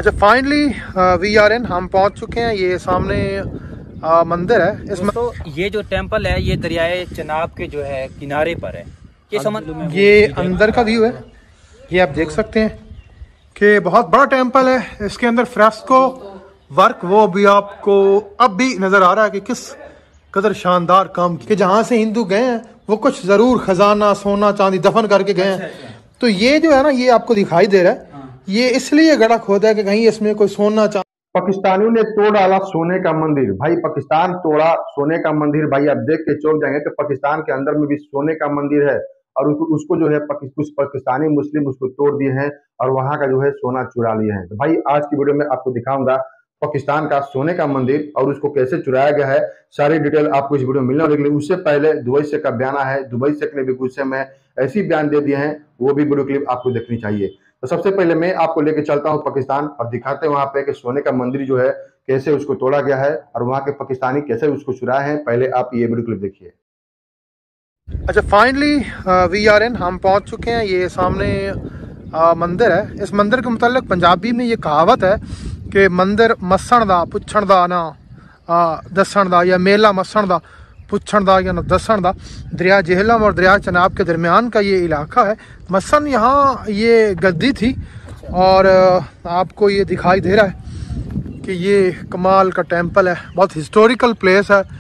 अच्छा finally we are in, हम पहुंच चुके हैं। ये सामने मंदिर है। इसमें तो ये जो टेंपल है ये दरियाए चनाब के जो है किनारे पर है। ये समझ ये अंदर का व्यू है। ये आप देख सकते हैं कि बहुत बड़ा टेंपल है। इसके अंदर फ्रेस्को वर्क वो भी आपको अब भी नजर आ रहा है कि किस कदर शानदार काम कि जहाँ से हिंदू गए हैं वो कुछ जरूर खजाना सोना चांदी दफन करके गए हैं। तो ये जो है ना ये आपको दिखाई दे रहा है, ये इसलिए गड़ा खोदा है कि कहीं इसमें कोई सोना चांदी। पाकिस्तानियों ने तोड़ डाला सोने का मंदिर। भाई पाकिस्तान तोड़ा सोने का मंदिर। भाई आप देख के चौंक जाएंगे कि पाकिस्तान के अंदर में भी सोने का मंदिर है और उसको जो है कुछ पाकिस्तानी मुस्लिम उसको तोड़ दिए हैं और वहां का जो है सोना चुरा लिए हैं। तो भाई आज की वीडियो में आपको दिखाऊंगा पाकिस्तान का सोने का मंदिर और उसको कैसे चुराया गया है। सारी डिटेल आपको इस वीडियो में मिलने वाली है। उससे पहले दुबई शेख का बयान है। दुबई शेख ने भी कुछ समय ऐसी बयान दे दिए हैं, वो भी वीडियो क्लिप आपको देखनी चाहिए। तो सबसे पहले मैं आपको लेके चलता हूं पाकिस्तान और दिखाते हैं वहां पे कि सोने का मंदिर जो है कैसे उसको तोड़ा गया है और वहां के पाकिस्तानी कैसे उसको चुराए हैं। पहले आप ये वीडियो क्लिप देखिए। अच्छा फाइनली वी आर इन, हम पहुंच चुके हैं। ये सामने मंदिर है। इस मंदिर के मुतालिक पंजाबी में ये कहावत है कि मंदिर मस्सण दा पुछण दा ना दसण दा, या मेला मस्सण दा पुछण दा या दसण दा। दरिया जेहलम और दरिया चनाब के दरमियान का ये इलाका है। मसन यहाँ ये गद्दी थी और आपको ये दिखाई दे रहा है कि ये कमाल का टेंपल है, बहुत हिस्टोरिकल प्लेस है।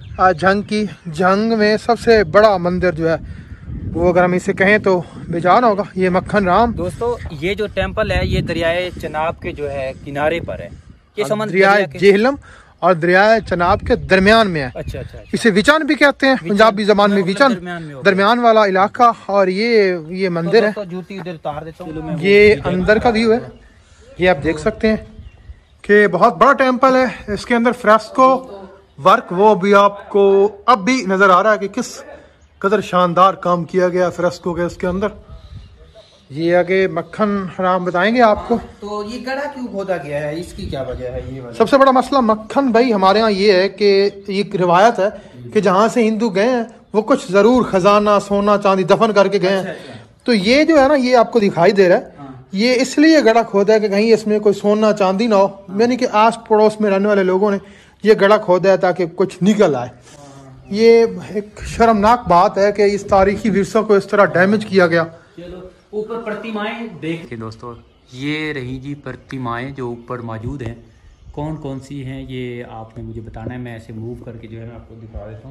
जंग में सबसे बड़ा मंदिर जो है वो अगर हम इसे कहें तो बेजान होगा। ये मक्खन राम। दोस्तों ये जो टेंपल है ये दरियाए चनाब के जो है किनारे पर है। ये समझ दरिया जेहलम और दरिया चनाब के दरमियान में है। अच्छा अच्छा। इसे विचन भी कहते हैं पंजाबी जबान में, विचन दरमियान वाला इलाका। और ये मंदिर है। जूती उधर उतार देता हूं। ये अंदर का व्यू है। ये आप देख सकते हैं कि बहुत बड़ा टेंपल है। इसके अंदर फ्रेस्को वर्क वो भी आपको अब भी नजर आ रहा है कि किस कदर शानदार काम किया गया फ्रेस्को के इसके अंदर। ये आगे मक्खन राम बताएंगे आपको। तो ये गड़ा क्यों खोदा गया है, इसकी क्या वजह है? ये सबसे बड़ा मसला मक्खन भाई हमारे यहाँ ये है कि एक रिवायत है कि जहाँ से हिंदू गए हैं वो कुछ जरूर खजाना सोना चांदी दफन करके गए हैं। तो ये जो है ना ये आपको दिखाई दे रहा है, ये इसलिए गड़ा खोदा है कि कहीं इसमें कोई सोना चांदी ना हो। यानी कि आस पड़ोस में रहने वाले लोगों ने ये गड़ा खोदा है ताकि कुछ निकल आए। ये एक शर्मनाक बात है कि इस तारीखी विरसा को इस तरह डैमेज किया गया। ऊपर प्रतिमाएं देखिए दोस्तों, ये रही जी प्रतिमाएं जो ऊपर मौजूद हैं। कौन कौन सी हैं ये आपने मुझे बताना है। मैं ऐसे मूव करके जो है मैं आपको दिखा देता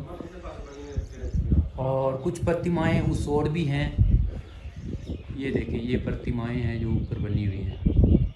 हूँ। और कुछ प्रतिमाएं उस ओर भी हैं। ये देखिए ये प्रतिमाएं हैं जो ऊपर बनी हुई हैं।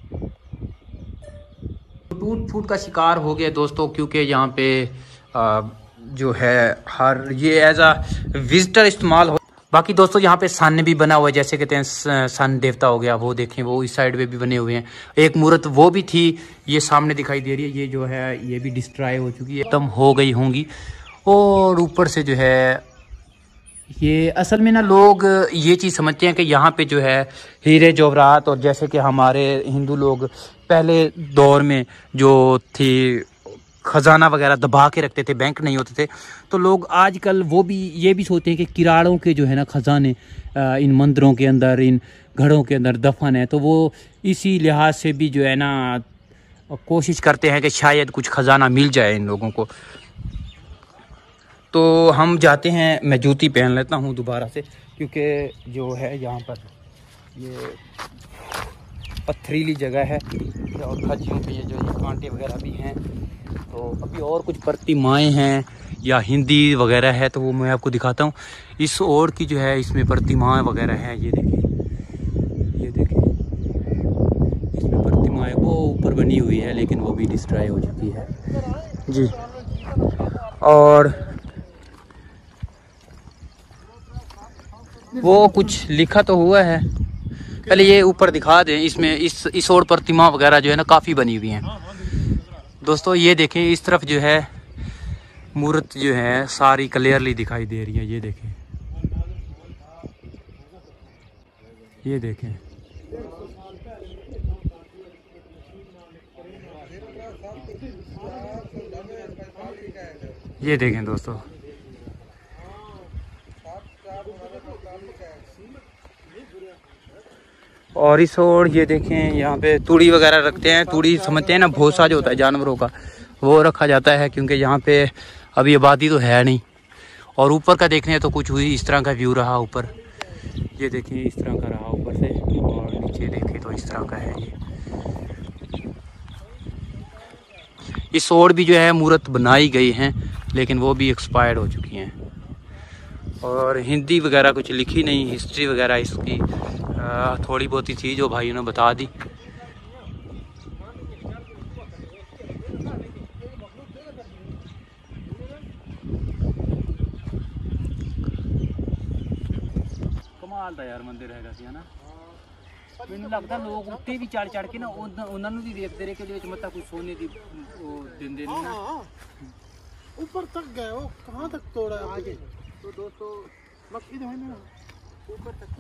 टूट फूट का शिकार हो गया दोस्तों, क्योंकि यहाँ पे जो है हर ये एज अ विजिटर इस्तेमाल हो। बाकी दोस्तों यहाँ पे सन भी बना हुआ है, जैसे कहते हैं सन देवता हो गया, वो देखें वो इस साइड पे भी बने हुए हैं। एक मूर्त वो भी थी, ये सामने दिखाई दे रही है। ये जो है ये भी डिस्ट्रॉय हो चुकी है, खत्म हो गई होंगी। और ऊपर से जो है ये असल में ना लोग ये चीज़ समझते हैं कि यहाँ पे जो है हीरे जवाहरात, और जैसे कि हमारे हिंदू लोग पहले दौर में जो थी खजाना वगैरह दबा के रखते थे, बैंक नहीं होते थे, तो लोग आजकल वो भी ये भी सोचते हैं कि किराड़ों के जो है ना खजाने इन मंदिरों के अंदर, इन घड़ों के अंदर दफन है। तो वो इसी लिहाज से भी जो है ना कोशिश करते हैं कि शायद कुछ खजाना मिल जाए इन लोगों को। तो हम जाते हैं, मैं जूती पहन लेता हूँ दोबारा से, क्योंकि जो है यहाँ पर ये पथरीली जगह है और खजियों पे ये जो ये कांटे वगैरह भी हैं। तो अभी और कुछ प्रतिमाएं हैं या हिंदी वगैरह है, तो वो मैं आपको दिखाता हूँ। इस ओर की जो है इसमें प्रतिमाएं वगैरह हैं। ये देखिए, ये देखिए इसमें प्रतिमाएं वो ऊपर बनी हुई है, लेकिन वो भी डिस्ट्रॉय हो चुकी है जी। और वो कुछ लिखा तो हुआ है, पहले ये ऊपर दिखा दें। इसमें इस ओर प्रतिमा वगैरह जो है ना काफ़ी बनी हुई हैं दोस्तों। ये देखें इस तरफ जो है मूर्त जो है सारी क्लियरली दिखाई दे रही है। ये देखें, ये देखें, ये देखें दोस्तों। और इस ओर ये देखें यहाँ पे तूड़ी वगैरह रखते हैं। तूड़ी समझते हैं ना, भूसा जो होता है जानवरों का, वो रखा जाता है क्योंकि यहाँ पे अभी आबादी तो है नहीं। और ऊपर का देखने तो कुछ हुई इस तरह का व्यू रहा ऊपर, ये देखें इस तरह का रहा ऊपर से, और नीचे देखें तो इस तरह का है। ये इस ओर भी जो है मूर्त बनाई गई हैं, लेकिन वो भी एक्सपायर्ड हो चुकी हैं। और हिंदी वगैरह कुछ लिखी नहीं, हिस्ट्री वगैरह इसकी थोड़ी बहुत ही थी जो भाइयों ने बता दी। कमाल था यार मंदिर है ना। मैंने लगता लोग उत्ते भी चढ़ चढ़ के ना उन्होंने भी देखते रहे कि मतलब कुछ सोने की दिन दिन ना ऊपर तक गए हो, कहाँ तक तोड़ा आगे? तो दोस्तों ऊपर तक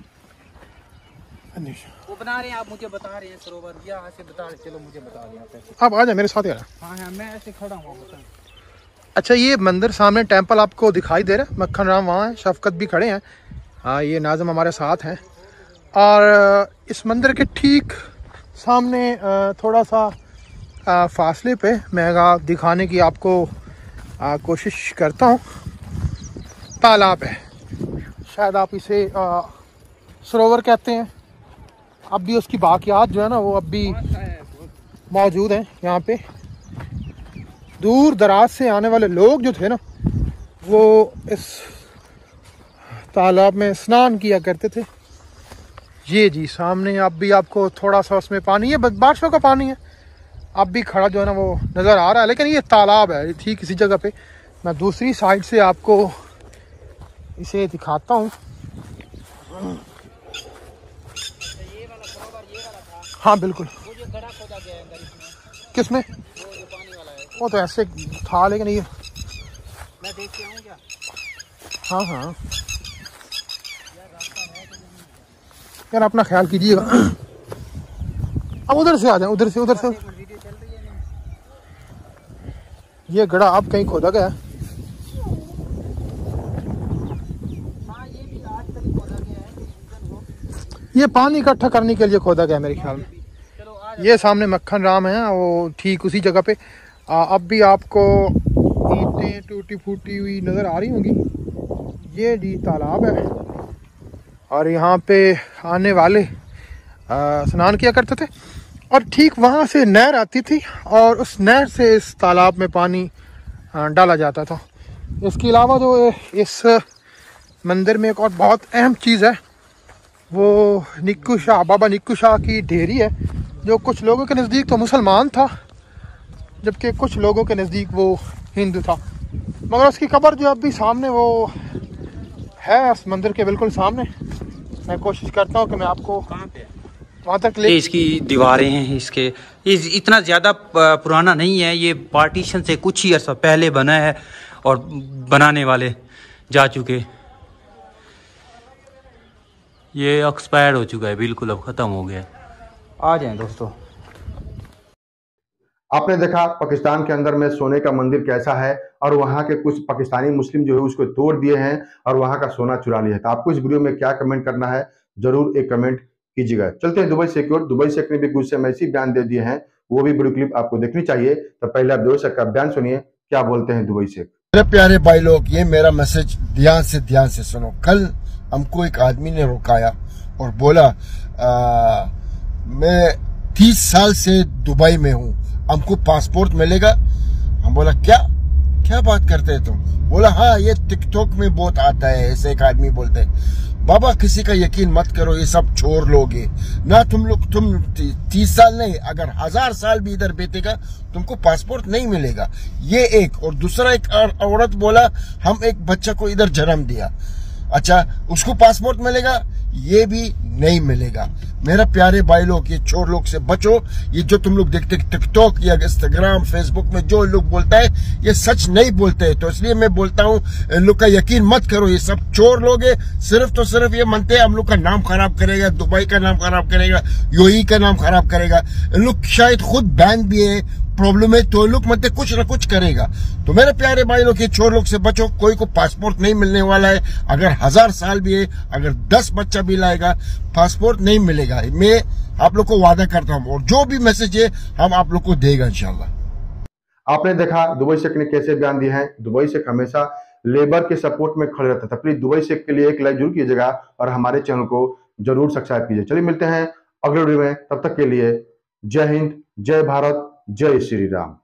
वो बना रहे हैं, आप मुझे बता रहे हैं सरोवर, यहाँ से बता रहे, चलो मुझे बता रहे हैं आप आ जाए मेरे साथ यार। हाँ हाँ मैं ऐसे खड़ा हूँ। अच्छा ये मंदिर सामने टेंपल आपको दिखाई दे रहा है, मक्खन राम वहाँ है, शफकत भी खड़े हैं, हाँ ये नाज़म हमारे साथ हैं। और इस मंदिर के ठीक सामने थोड़ा सा फासले पे मैं दिखाने की आपको कोशिश करता हूँ, तालाब है, शायद आप इसे सरोवर कहते हैं। अब भी उसकी बाकियात जो है ना वो अब भी मौजूद हैं यहाँ पे। दूर दराज से आने वाले लोग जो थे ना वो इस तालाब में स्नान किया करते थे। ये जी सामने अब भी आपको थोड़ा सा उसमें पानी है, बारिशों का पानी है, अब भी खड़ा जो है ना वो नज़र आ रहा है, लेकिन ये तालाब है ठीक इसी जगह पे। मैं दूसरी साइड से आपको इसे दिखाता हूँ। हाँ बिल्कुल, किसमें? वो तो ऐसे था, लेकिन ये मैं देख के आऊँ क्या? हाँ हाँ यार अपना ख्याल कीजिएगा। अब उधर से आ जाए, उधर से ये गड़ा अब कहीं खोदा गया। ये पानी इकट्ठा करने के लिए खोदा गया मेरे ख्याल में। ये सामने मक्खन राम है, वो ठीक उसी जगह पे। अब भी आपको ईंटें टूटी फूटी हुई नज़र आ रही होंगी। ये जी तालाब है और यहाँ पे आने वाले स्नान किया करते थे, और ठीक वहाँ से नहर आती थी और उस नहर से इस तालाब में पानी डाला जाता था। इसके अलावा जो इस मंदिर में एक और बहुत अहम चीज़ है, वो निक्कू शाह, बाबा निक्कू शाह की डेयरी है, जो कुछ लोगों के नज़दीक तो मुसलमान था, जबकि कुछ लोगों के नज़दीक वो हिंदू था। मगर उसकी कब्र जो अभी सामने वो है, उस मंदिर के बिल्कुल सामने। मैं कोशिश करता हूँ कि मैं आपको वहाँ तक ले। इसकी दीवारें हैं, इसके इतना ज़्यादा पुराना नहीं है, ये पार्टीशन से कुछ ही अर्सा पहले बना है और बनाने वाले जा चुके। ये एक्सपायर हो चुका है बिल्कुल, अब ख़त्म हो गया। आ जाएं दोस्तों। आपने देखा पाकिस्तान के अंदर में सोने का मंदिर कैसा है, और वहाँ के कुछ पाकिस्तानी मुस्लिम जो है उसको तोड़ दिए हैं और वहाँ का सोना चुरा लिया है। तो आपको इस वीडियो में क्या कमेंट करना है, जरूर एक कमेंट कीजिएगा। चलते हैं दुबई से की ओर। दुबई शेख ने भी कुछ ऐसी बयान दे दिए हैं, वो भी वीडियो क्लिप आपको देखनी चाहिए। तो पहले आप दुबई शेख का बयान सुनिए, क्या बोलते हैं दुबई शेख। मेरे प्यारे भाई लोग, ये मेरा मैसेज ध्यान से सुनो। कल हमको एक आदमी ने रोकाया और बोला मैं 30 साल से दुबई में हूँ, हमको पासपोर्ट मिलेगा। हम बोला क्या बात करते हैं तुम? बोला हाँ ये टिकटॉक में बहुत आता है, ऐसे एक आदमी बोलते हैं। बाबा किसी का यकीन मत करो, ये सब चोर लोग हैं ना। तुम 30 साल नहीं, अगर 1000 साल भी इधर बीतेगा तुमको पासपोर्ट नहीं मिलेगा। ये एक। और दूसरा एक औरत बोला हम एक बच्चा को इधर जन्म दिया, अच्छा उसको पासपोर्ट मिलेगा, ये भी नहीं मिलेगा। मेरा प्यारे भाई लोग, ये चोर लोग से बचो। ये जो तुम लोग देखते टिकटॉक या इंस्टाग्राम फेसबुक में जो लोग बोलता है, ये सच नहीं बोलते हैं। तो इसलिए मैं बोलता हूँ इन लोग का यकीन मत करो, ये सब चोर लोग है। सिर्फ तो सिर्फ ये मनते हैं हम लोग का नाम खराब करेगा, दुबई का नाम खराब करेगा, यूएई का नाम खराब करेगा। इन लोग शायद खुद बैंक भी है, प्रॉब्लम है तो लोग मतलब कुछ ना कुछ करेगा। तो मेरे प्यारे भाई लोग, ये चोर लोग से बचो। कोई को पासपोर्ट नहीं मिलने वाला है, अगर 1000 साल भी है, अगर 10 बच्चा भी लाएगा, पासपोर्ट नहीं मिलेगा। मैं आप लोग को वादा करता हूँ, और जो भी मैसेज है हम आप लोग को देगा इंशाल्लाह। आपने देखा दुबई शेख ने कैसे बयान दिए हैं। दुबई शेख हमेशा लेबर के सपोर्ट में खड़े रहता था। प्लीज दुबई शेख के लिए एक लाइक जरूर कीजिएगा और हमारे चैनल को जरूर सब्सक्राइब कीजिए। चलिए मिलते हैं अगले वीडियो में, तब तक के लिए जय हिंद, जय भारत, जय श्री राम।